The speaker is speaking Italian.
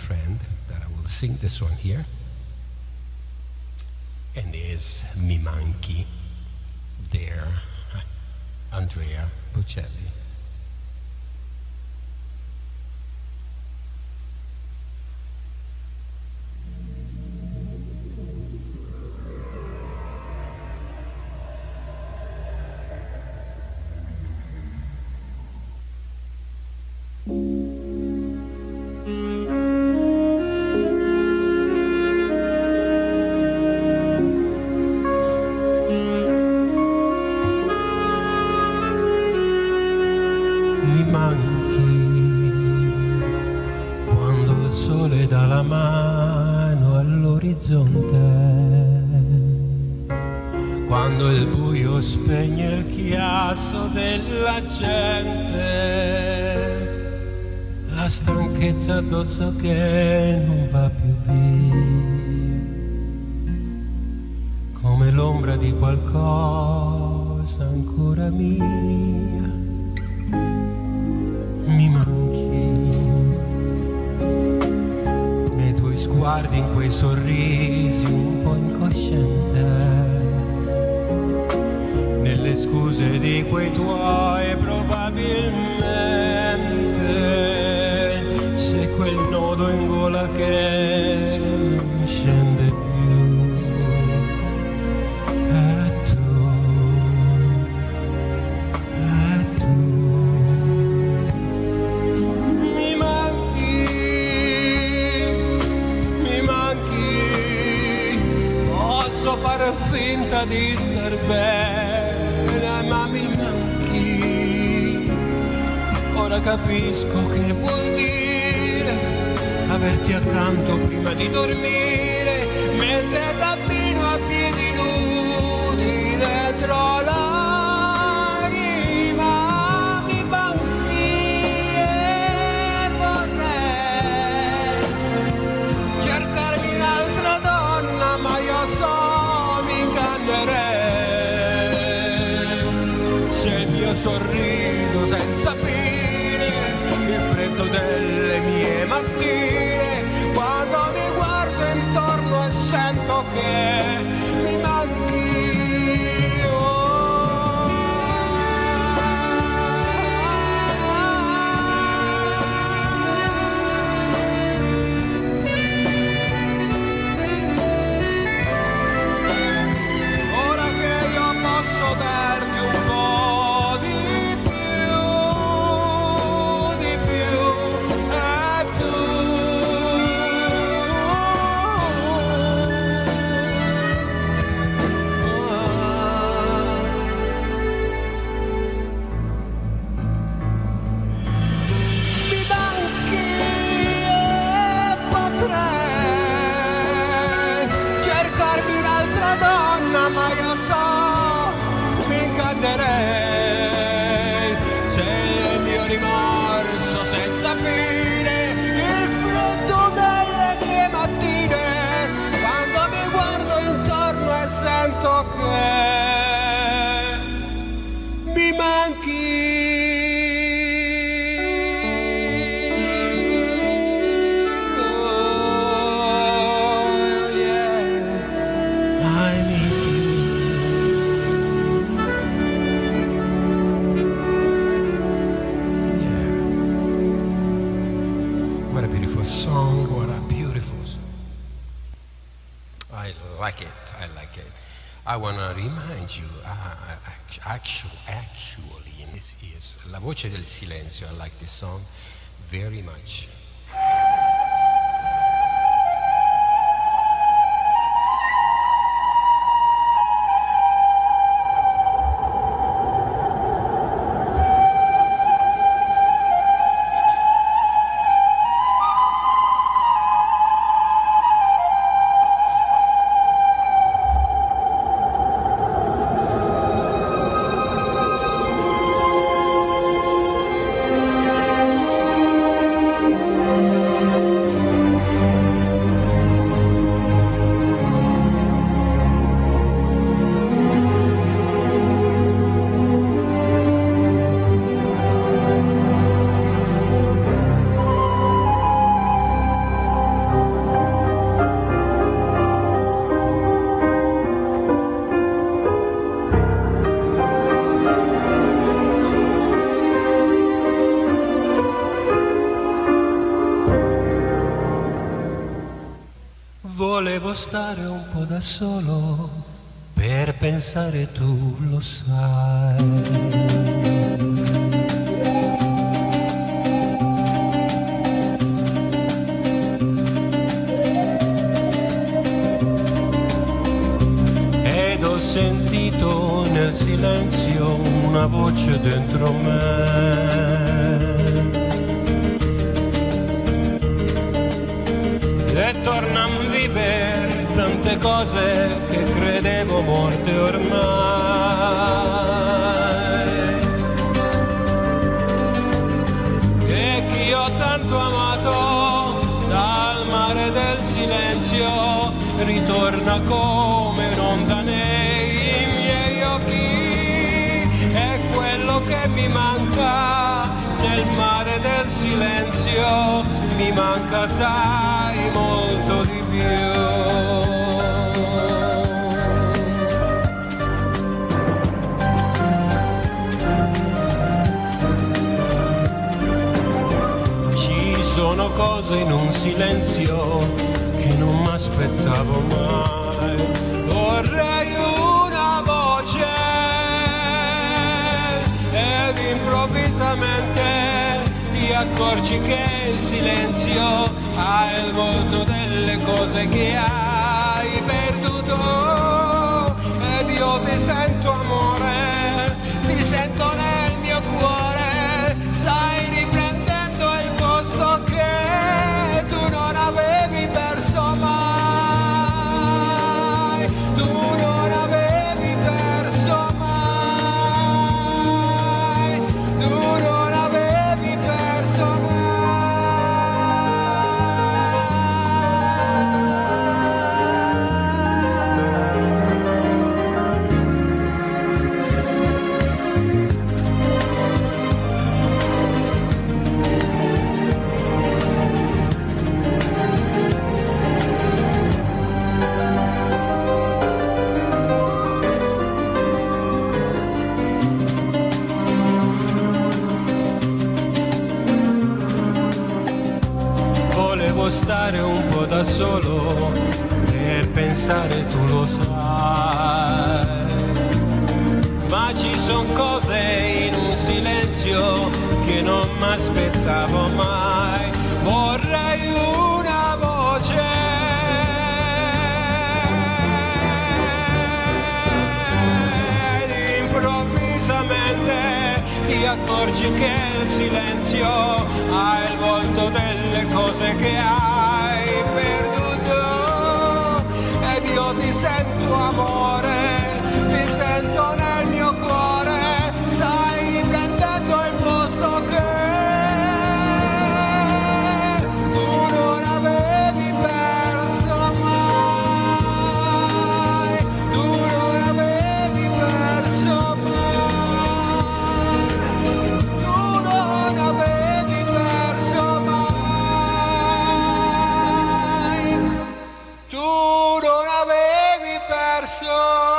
friend that I will sing this one here. And is Mi Manchi, dear Andrea Bocelli. Quando il buio spegne il chiasso della gente, la stanchezza addosso che non va più via, come l'ombra di qualcosa ancora mia, mi manchi, nei tuoi sguardi, in quei sorrisi un po' incosciente, nelle scuse di quei tuoi probabilmente, c'è quel nodo in gola che non scende più, e tu, mi manchi, posso far finta di star bene, ma mi manchi, ora capisco che vuol dire averti accanto prima di dormire, mentre cammino a piedi nudi dentro l'anima, mi manchi e vorrei cercarmi un'altra donna, ma io so mi ingannerei, sorrido senza fine, il freddo delle mie mattine, quando mi guardo intorno e sento che mi manchi. Ora che io posso darti un po' di ma io so, mi ingannerei, c'è il mio rimorso senza fine, il frutto delle mie mattine, quando mi guardo intorno e sento che mi manchi. Song, what a beautiful song. I like it. I want to remind you, actually, and this is La Voce del Silenzio. I like this song very much. Volevo stare un po' da solo per pensare, tu lo sai. Ed ho sentito nel silenzio una voce dentro me. E torna a vivere tante cose che credevo morte ormai. E chi ho tanto amato dal mare del silenzio ritorna come un'onda nei miei occhi. È quello che mi manca nel mare del silenzio, mi manca, sai, molto di più. Ci sono cose in un silenzio che non mi aspettavo mai. Vorrei una voce ed improvvisamente ti accorgi che il silenzio ha il volto delle cose che hai perduto. Ed io ti sento, amore, ti sento nel mio cuore. Stai riprendendo il posto che tu non avevi perso mai. Tu non avevi perso mai. Tu non avevi perso mai. Volevo stare un po' da solo per pensare, tu lo sai. Ma ci son cose in un silenzio che non mi aspettavo mai. Vorrei una voce ed improvvisamente ti accorgi che il silenzio ha il volto delle cose che hai perduto. Ed io ti sento, amore, ti sento nel mio cuore. Stai riprendendo il posto che tu non avevi perso mai. Tu non avevi perso mai. Tu non avevi perso mai. Tu non avevi perso